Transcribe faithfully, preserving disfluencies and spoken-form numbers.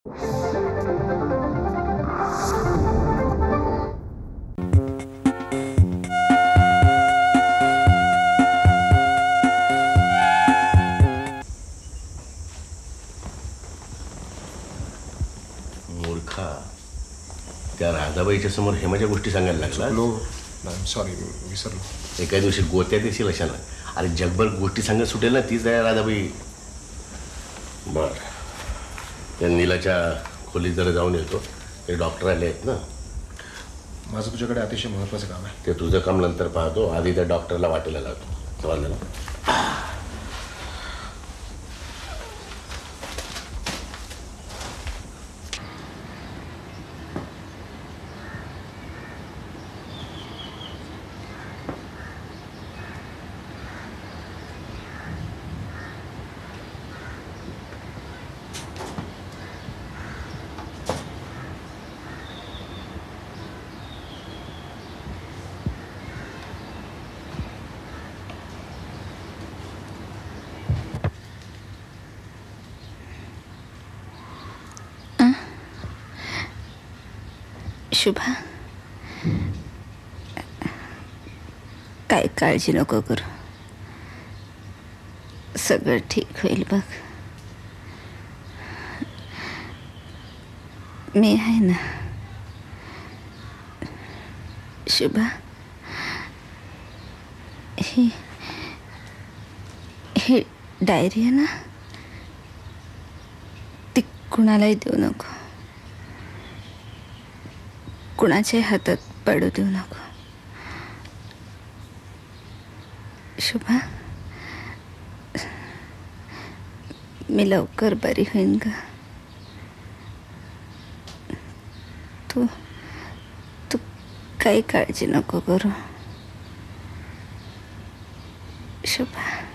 मूर्खा, त्या राधाबाईच्या समोर हेमाच्या गोष्टी सांगायला लागला. सॉरी विसरलो. एका दिवशी गोत्यात येशील अशा ना. अरे जगभर गोष्टी सांगत सुटेल ना, तीच आहे राधाबाई. बर, त्या नीलाच्या खोलीत जरा जाऊन येतो. ते डॉक्टर आले आहेत ना. माझं तुझ्याकडे अतिशय महत्त्वाचं काम आहे. ते तुझं काम नंतर पाहतो, आधी त्या डॉक्टरला वाटेला लावतो. चालेल ना. शुभा, काय काळजी नको करू. सगळं ठीक होईल बघ. मी आहे ना. शुभा, ही ही डायरी आहे ना, ती कुणालाही देऊ नको. कुणाच्या हातात पडू देऊ नको. शुभा, मी लवकर बरी होईन ग. तू तू काही काळजी नको करू. शुभा.